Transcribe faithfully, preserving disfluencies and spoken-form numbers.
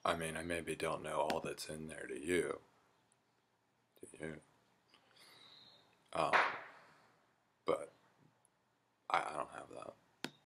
I mean, I maybe don't know all that's in there to you. To you. Um, but I, I don't have that.